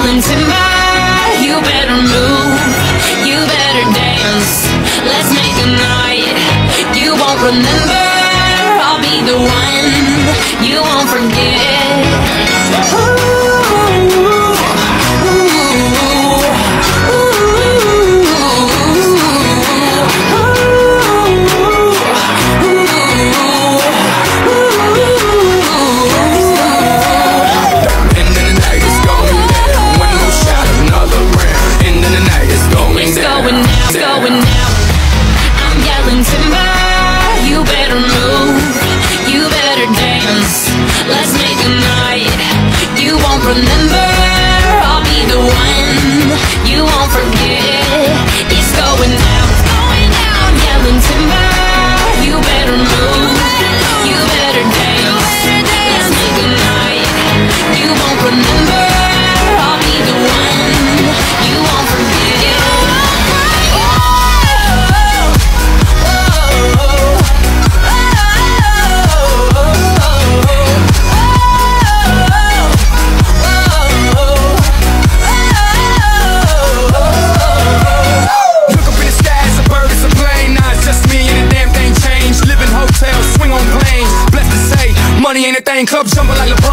yelling timber, you better move, you better dance. Let's make a night you won't remember. I'll be the one you won't forget. Going now, I'm yelling timber, you better move, you better dance. Let's make a night you won't remember. I'll be the one you won't forget. It's going down, I'm yelling timber, you better move, you better dance. Let's make a night you won't remember. I'll be the one you won't forget. Money ain't a thing, club jumping like LeBron.